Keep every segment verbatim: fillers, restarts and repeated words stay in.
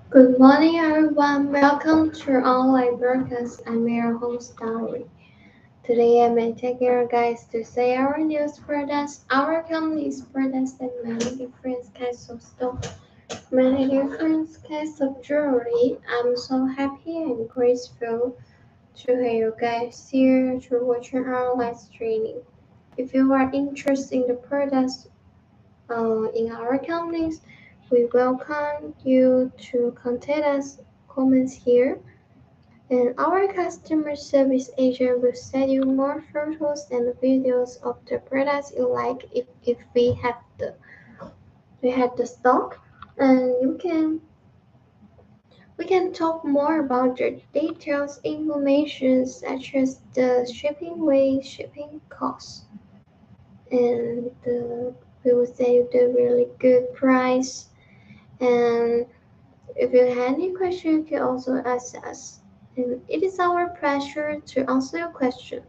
Good morning, everyone. Welcome to Online Broadcast. I'm your host, Diary. Today, I'm taking you guys to say our news products. Our company's products and many different kinds of stuff, many different kinds of jewelry. I'm so happy and grateful to have you guys here to watching our live streaming. If you are interested in the products uh, in our companies, we welcome you to contact us. Comments here, and our customer service agent will send you more photos and videos of the products you like if, if we have the we have the stock, and you can we can talk more about the details information such as the shipping weight, shipping cost, and the, we will say the really good price. And if you have any question, you can also ask us. And it is our pleasure to answer your question.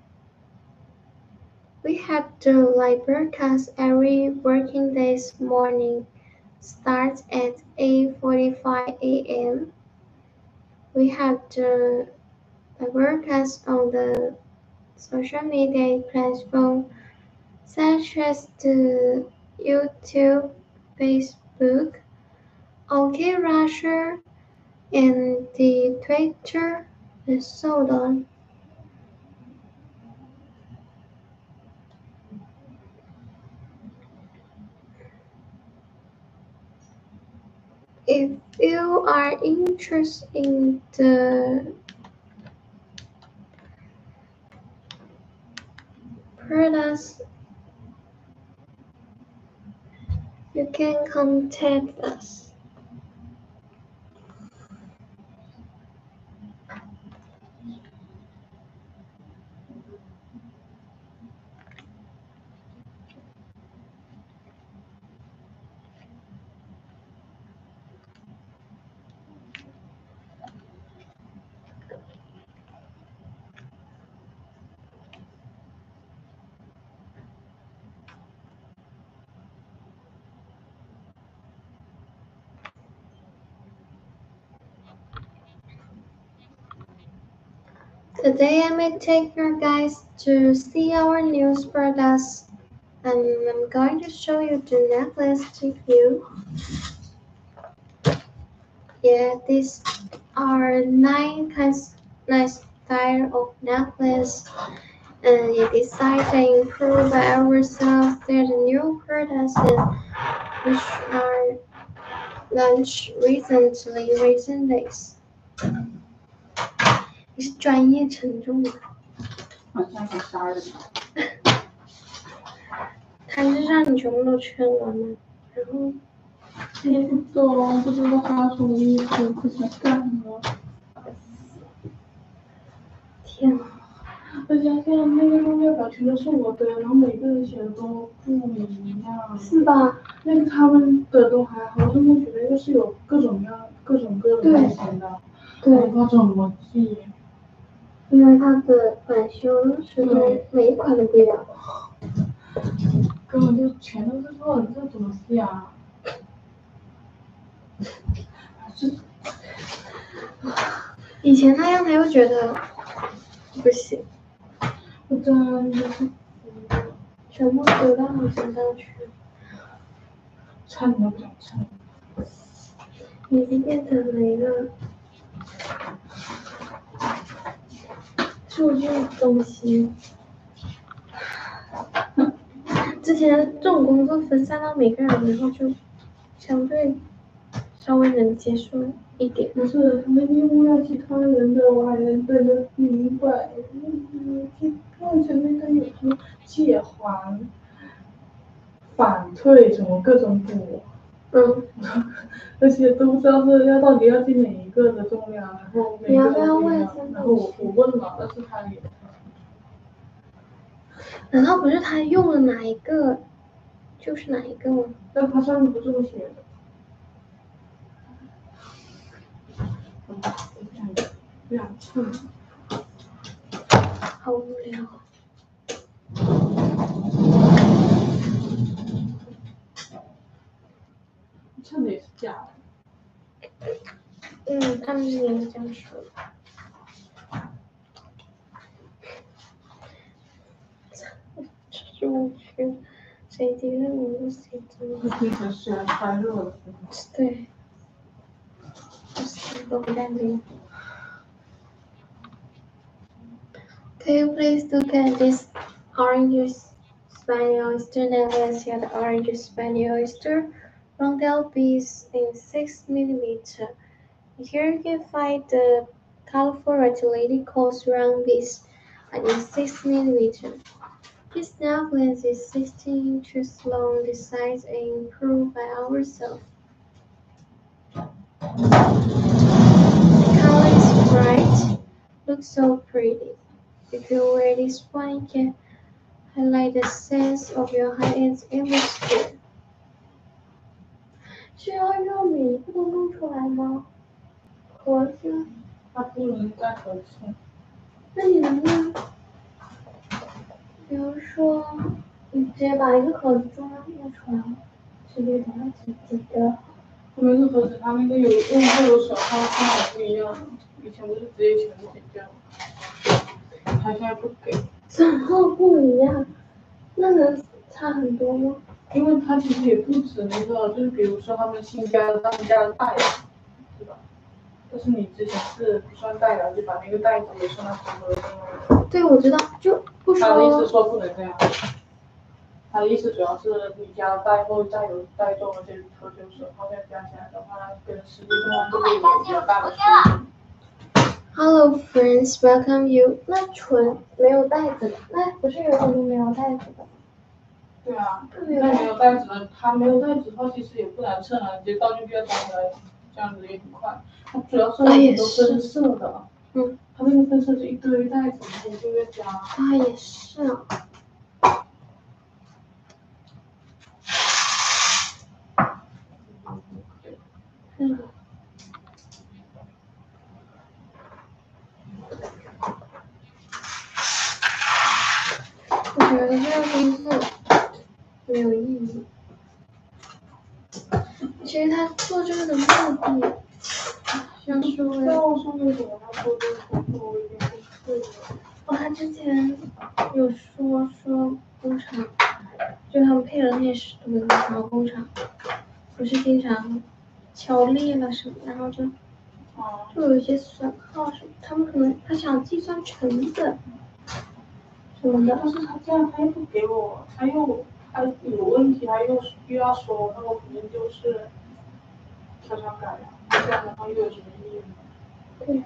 We have the live broadcast every working day's morning. Starts at eight forty-five a m. We have the live broadcast on the social media platform such as the YouTube, Facebook, OK Russia, and the Twitter, and so on. If you are interested in the products, you can contact us. Today I may take you guys to see our news products, and I'm going to show you the necklace to you. Yeah, these are nine kinds, nine style of necklace, and it is designed to improve by ourselves. They're the new products and which are launched recently, recent days. 你是专业沉重的。 好像很杀人。 他是让你全部都圈完吗？然后我不懂，不知道他什么意思，不想干了。 天啊！ 而且现在那个中间表全都是我的，然后每个人写的都不一样。 是吧？ 那个他们的都还好，他们觉得又是有各种各样、各种各种类型的， 对， 我不知道怎么记。 因为它的版修是对每一款都不一样。 根本就全都是错的，这怎么记啊？这以前那样他又觉得不行， 我真的是全部丢到我身上去， 唱都不想唱。 已经变成了一个数据中心。之前这种工作分散到每个人，然后就相对稍微能接受一点。 不是，他们用了其他人的，我还能对得明白。嗯，而且那个有什么借还、反退什么各种补， 嗯， 而且都不知道是要到底要进哪一个的重量，然后每个都不一样。然后我我问了，但是他也。 难道不是他用了哪一个就是哪一个吗？ 但他上面不这么写的。不想唱。 好无聊。 唱的也是假的。 他们之前是这样说的。这我觉得谁提的名字谁真的。 平时喜欢穿热的。 对。都不干净。Can you please look at this orange Spanish oyster necklace here? The orange Spanish oyster rondelle piece in six millimeter. Here you can find the colorful retilated coarse round piece in six millimeter. This necklace is sixteen inches long. The size is improved by ourselves. The color is bright. Looks so pretty. If you wear this one, it can highlight the sense of your high-end atmosphere. 需要用每个都弄出来吗？盒子？ 它不能带盒子。 那你能不能，比如说，你直接把一个盒子装弄出来，直接把它几几个？ 每个盒子它那个有用过有手套刚好不一样，以前不是直接全部剪掉，他现在不给。 手套不一样，那能差很多吗？ 因为它其实也不止那个，就是比如说他们新加的他们家的袋子，对吧？但是你之前是不算袋的，就把那个袋子也算到成盒的。 对，我知道，就不说。 他的意思说不能这样。他的意思主要是你加带后再有带重的这颗就是，后面加起来的话，跟实际重量都会有比较大的区别。 Hello friends, welcome you. 那纯没有袋子的，那不是有很多没有袋子的？ 对啊，那没有袋子的，它没有袋子的话，其实也不难称啊，你直接倒进去再装回来，这样子也很快。它主要是很多分色的， 嗯， 它那个分色是一堆袋子，然后就越加。 啊，也是啊。嗯。我觉得这个工作没有意义。其实他做这个的目的，像是为了。 我说为什么他做这个工作，我有点不会。 哦，他之前有说说工厂，就他们配了那十多个，然后工厂不是经常敲裂了什么，然后就就有一些损耗什么，他们可能他想计算成本什么的。 但是他这样他又不给我，他又他有问题，他又又要说，那我肯定就是悄悄改呀，这样的话又有什么意义呢？ 对。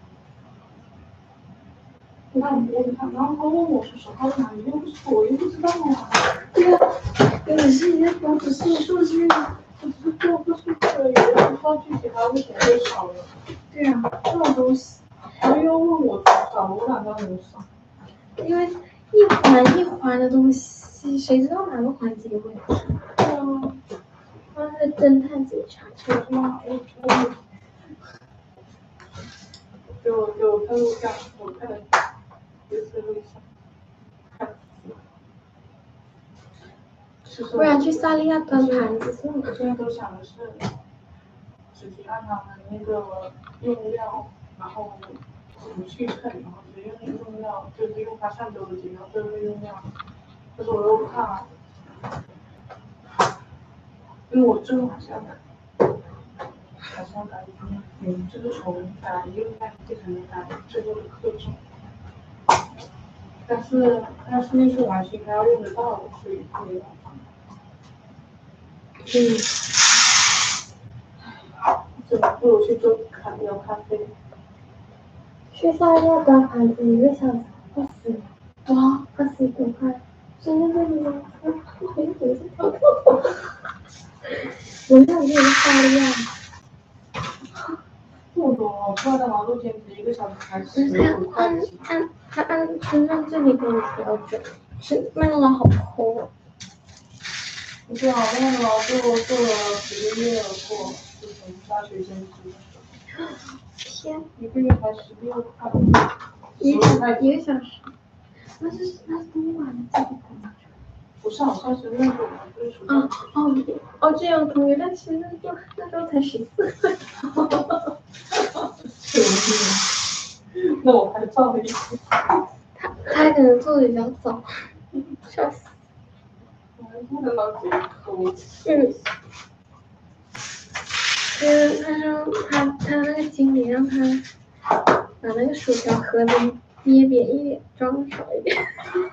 那我他然后他问我是手套在哪里，又不是我又不知道啊。 对啊，我只是一个，我只是说是， 我只是做不出这个，也不知道具体他为什么会少了。 对啊， 这种东西，他又问我多少，我哪知道多少？ 因为一环一环的东西，谁知道哪个环节会？ 对啊， 让那个侦探自己查清楚吗？我我就就他录像，我看了就是录像，看死。 不然去萨利亚端盘子算了。 我现在都想的是，直接按他们那个用料，然后不去称，然后直接用用料，就是用他上周的节目对对用料。但是我又怕，因为我最后还是要改，还是要改一遍，嗯，就是从改用料变成改最后的克重。但是但是那次完形还要用得到，所以特别麻烦。嗯，怎么不如去做咖聊咖啡？ 去萨利亚端盘子一个小时二十，哇，二十多块。真的在你们说，我好像觉得跳跳跳。我想去萨利亚。 这么多，我看到毛豆兼职一个小时才十五块钱。 按按按深圳这里给的标准，是麦当劳好抠哦。 不是啊，麦当劳做做了几个月过，就从大学兼职。 天， 一个月才十六块， 一个一个小时，那是那是东莞的这个同学。 不是，好像是那种就是属于。 哦哦哦，这样同学，但其实那时候那时候才十四岁。 对，我是。那我还照了一次。 他他可能做的比较早，笑死。 我还不能老嘴抠。 嗯。就是他说他他那个经理让他把那个薯条盒子捏扁一点，装少一点。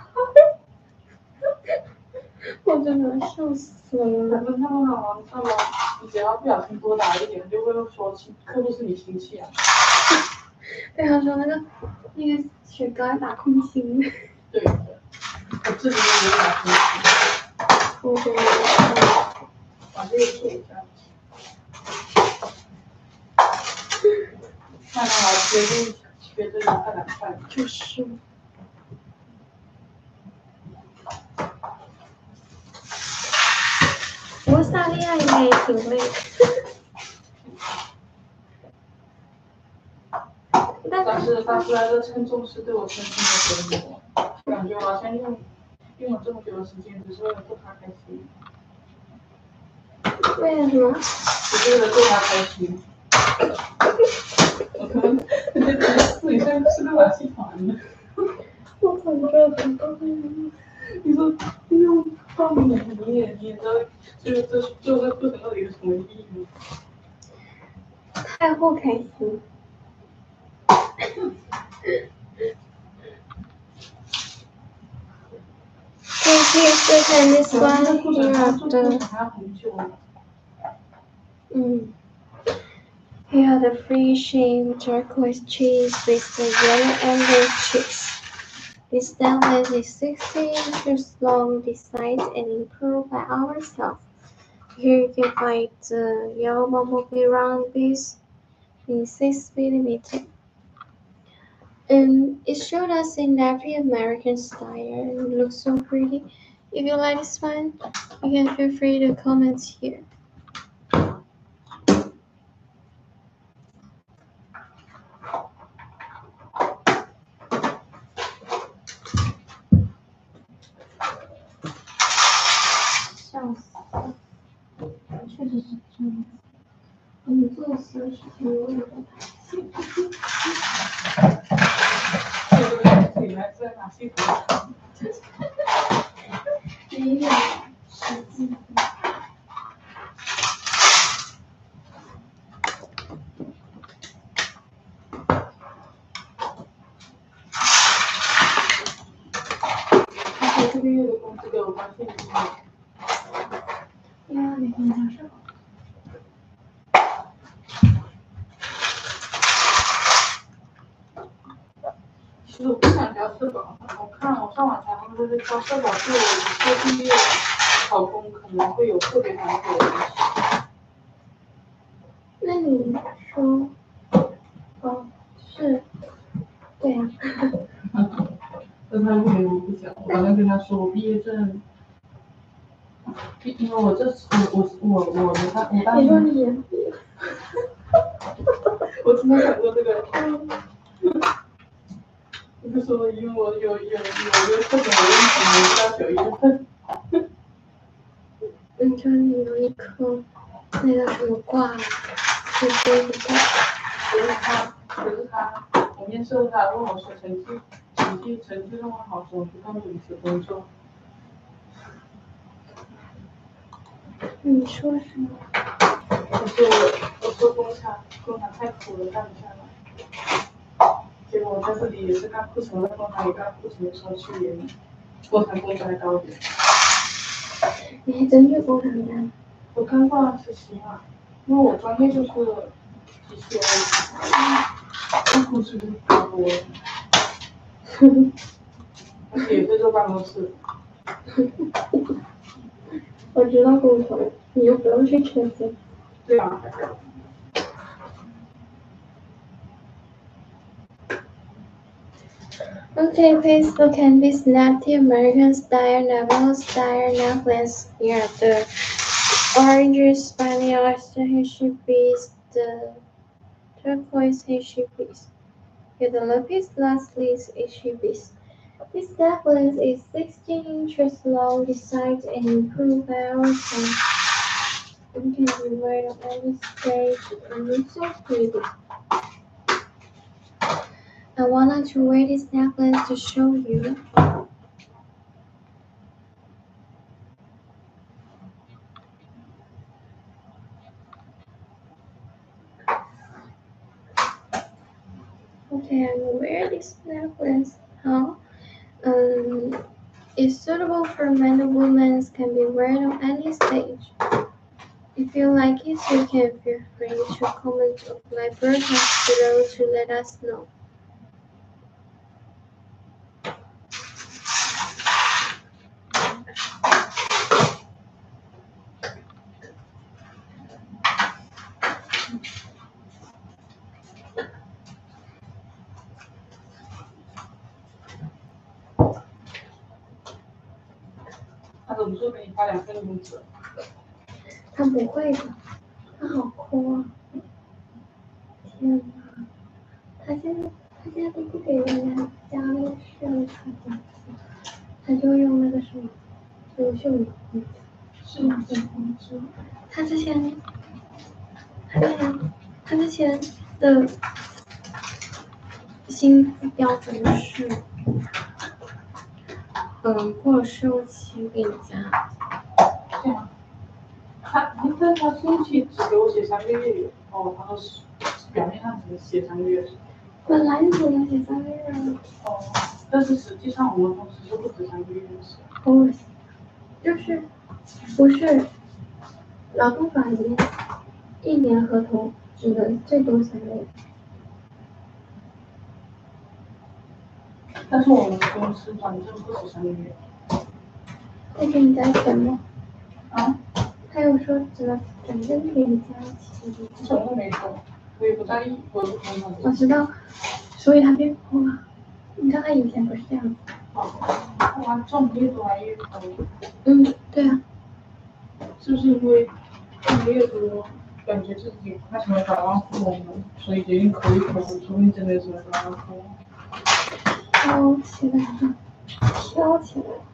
我真的笑死了。 反正他们好像他们，你只要不小心多打一点，就会说客户是你亲戚啊。 对，他说那个那个雪糕要打空心。 对的，我自己也有打空心。 我觉得把这个做一下。看到了，绝对绝对太难看了。 就是。不过萨莉亚应该也挺累的。 但是发出来的称重是对我身心的折磨，感觉我好像用用了这么久的时间，只是为了逗他开心。 为了什么？ 只是为了逗他开心。我可能觉得自己像是个马戏团的。 我感觉很高兴。 你说用放你你也你也知道，就是这这个过程到底有什么意义吗？ 太不开心。Please look at this one here. Mm. Here are the free shame turquoise cheese with the yellow amber cheese. This doublet is sixty inches long, designed and improved by ourselves. Here you can find the yellow bumblebee round piece in six millimeter. And it showed us in every American style and it looks so pretty. If you like this one, you can feel free to comment here. 其实我不想聊社保，我看我上网查，他们说是交社保对我做毕业考公可能会有特别难的影响。 那你说，哦，是，对呀、 啊。但他为什么不讲？我刚刚跟他说我毕业证，因为我这我我我我我他我当时。 你说你延毕了。 我曾经想过这个。我就说，因为我有有有一个课程，我用可能到九月份。 你说你有一科，那个什么挂，是飞不到。 可是他，可是他，我面试他问我说成绩，成绩成绩那么好，怎么不干临时工作？ 你说什么？ 我说我我说工厂工厂太苦了，干不下来。结果我在这里也是干库存，在工厂里干库存的时候去年，工厂工资还高一点。 你还真去工厂干？ 我干过实习嘛，因为我专业就是机械类，干库存就高多了。而且也是坐办公室。 我知道工厂，你就不用去车间。 对啊。 Okay, please look at this nifty American style Navajo style necklace. Here are the orange spiny oyster Hershey piece, the turquoise Hershey piece. Here the lapis lazuli Hershey piece. This necklace is sixteen inches long, designed and improved by ourselves. It can be worn on any stage and looks so pretty. I wanted to wear this necklace to show you. Okay, I will wear this necklace now. Um, it's suitable for men and women, can be worn on any stage. If you like it, you can feel free to comment on my broadcast below to let us know. 他怎么说给你发两份工资？ 他不会的，他好抠啊！天哪，他现在他现在都不给人家加那个税卡工资，他就用那个什么优秀员工是哪份工资？ 他之前，他之前他之前的薪资标准是，嗯，过试用期给你加。 这样。他，你看他试用期只给我写三个月哦，他说是表面上只能写三个月。 本来就能写三个月了。 哦，但是实际上我们公司是不止三个月的事。 哦，就是不是劳动法里面一年合同只能最多三个月。 但是我们公司反正不止三个月。 再给你加钱吗？ 啊？ 他有说只能整整给你加钱。 什么都没说，我也不在意，我不看他。 我知道，所以他变抠了。你看他以前不是这样子。 哦，哇，赚越多还越抠。 嗯，对啊。 是不是因为赚越多，感觉自己开始没百万富翁了，所以决定抠一抠，说不定真的是百万富翁。 挑起来了，挑起来了。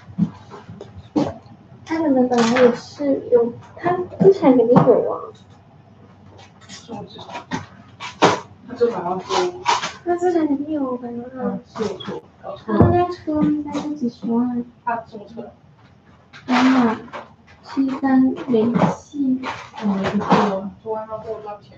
他可能本来也是有，他资产肯定有啊。 什么资产？他这百万富翁。 他资产肯定有百万啊。 嗯，是有错，搞错了。他那车应该就几十万。 他什么车？ 宝马七三零系。 我没听过，昨晚上给我多少钱？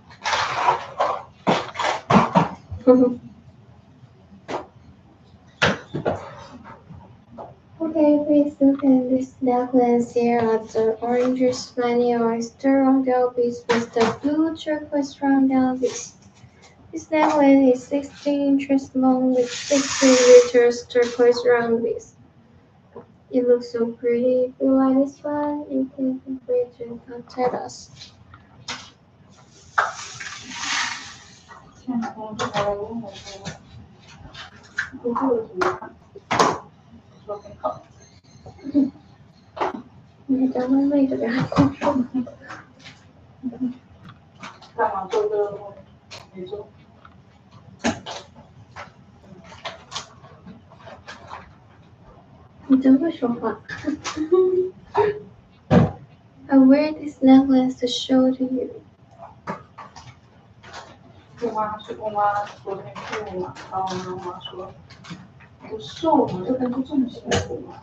呵呵。Okay, please look at this necklace here at the orange shiny oyster roundel piece with the blue turquoise roundel piece. This necklace is sixteen inches long with sixteen meters turquoise round piece. It looks so pretty. If you like this one, you can feel free to contact us. 现在工作还来问我说，工作有什么看？说很好。 你在微微这边还空说呢。 干嘛做这个？没做。 你真会说话。I wear this necklace to show to you. 我妈是我妈昨天去我妈，然后我妈说，我瘦了，这边就这么辛苦吗？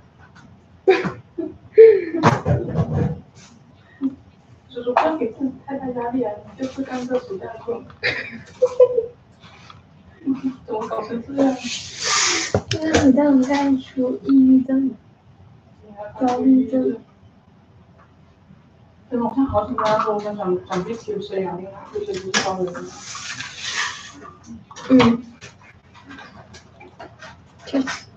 就说不要给自己太大压力啊，你就是干这暑假工。怎么搞成这样？ 因为你在我们家里出抑郁症、焦虑症。 对，好像好几家说我们长长辈期有这样，就是不是高人。 嗯，确实。